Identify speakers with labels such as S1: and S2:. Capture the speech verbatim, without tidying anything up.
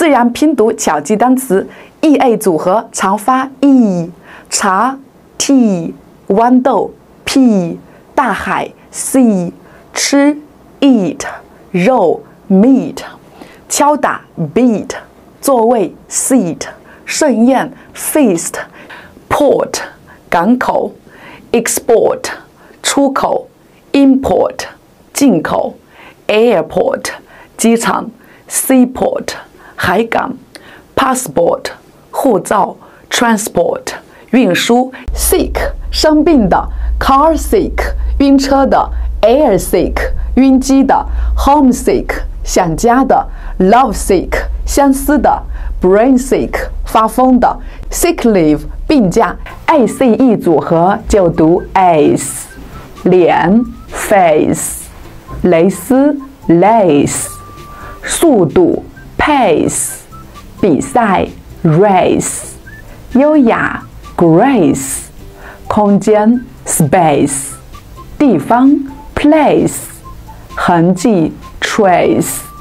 S1: 自然拼读巧记单词 e a 组合常发 e， 茶 t， 豌豆 p， 大海 sea， 吃 eat， 肉 meat， 敲打 beat， 座位 seat， 盛宴 feast， port 港口 export 出口 import 进口 airport 机场 seaport 海港 passport 护照 transport 运输 sick 生病的 car sick 晕车的 air sick 晕机的 homesick 想家的 love sick 相思的 brain sick 发疯的 sick leave 病假 A C E 组合就读 ace 脸 face 蕾丝 lace 速度 pace 比赛 race 优雅 grace 空间 space 地方 place 痕迹 trace